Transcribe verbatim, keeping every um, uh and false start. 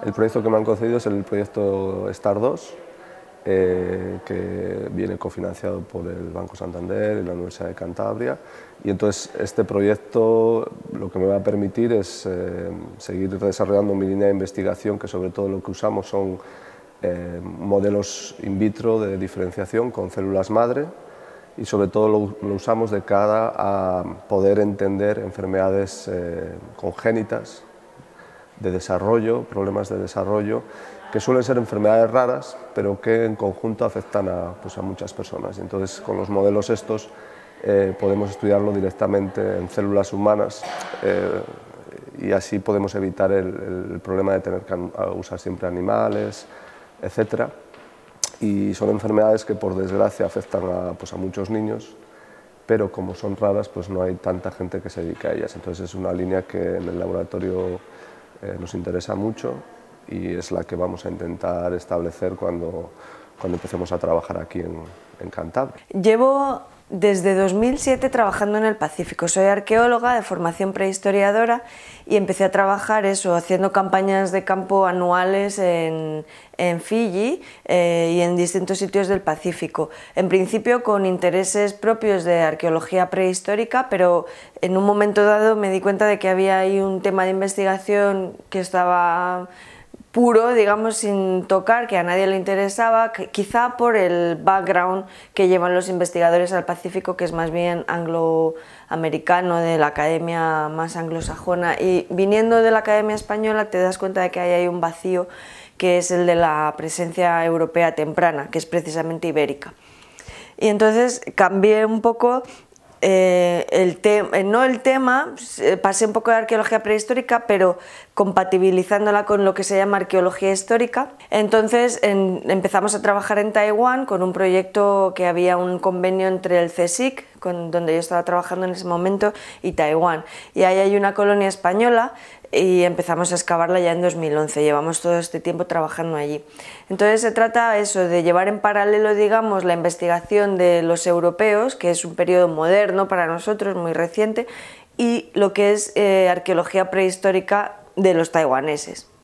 El proyecto que me han concedido es el proyecto STAR dos, eh, que viene cofinanciado por el Banco Santander y la Universidad de Cantabria, y entonces este proyecto lo que me va a permitir es eh, seguir desarrollando mi línea de investigación, que sobre todo lo que usamos son eh, modelos in vitro de diferenciación con células madre, y sobre todo lo, lo usamos de cara a poder entender enfermedades eh, congénitas de desarrollo, problemas de desarrollo, que suelen ser enfermedades raras, pero que en conjunto afectan a, pues, a muchas personas. Y entonces, con los modelos estos, eh, podemos estudiarlo directamente en células humanas eh, y así podemos evitar el, el problema de tener que usar siempre animales, etcétera. Y son enfermedades que, por desgracia, afectan a, pues, a muchos niños, pero como son raras, pues no hay tanta gente que se dedique a ellas. Entonces, es una línea que en el laboratorio Eh, nos interesa mucho y es la que vamos a intentar establecer cuando, cuando empecemos a trabajar aquí en, en Cantabria. Llevo desde dos mil siete trabajando en el Pacífico. Soy arqueóloga de formación prehistoriadora y empecé a trabajar eso, haciendo campañas de campo anuales en, en Fiyi eh, y en distintos sitios del Pacífico. En principio con intereses propios de arqueología prehistórica, pero en un momento dado me di cuenta de que había ahí un tema de investigación que estaba puro, digamos, sin tocar, que a nadie le interesaba, que, quizá por el background que llevan los investigadores al Pacífico, que es más bien angloamericano, de la academia más anglosajona, y viniendo de la academia española te das cuenta de que ahí hay un vacío, que es el de la presencia europea temprana, que es precisamente ibérica. Y entonces cambié un poco Eh, el te no el tema, pasé un poco de arqueología prehistórica, pero compatibilizándola con lo que se llama arqueología histórica. Entonces en, empezamos a trabajar en Taiwán con un proyecto que había un convenio entre el CSIC, con, donde yo estaba trabajando en ese momento, y Taiwán. Y ahí hay una colonia española y empezamos a excavarla ya en dos mil once, llevamos todo este tiempo trabajando allí. Entonces se trata eso, de llevar en paralelo, digamos, la investigación de los europeos, que es un periodo moderno para nosotros, muy reciente, y lo que es eh, arqueología prehistórica de los taiwaneses.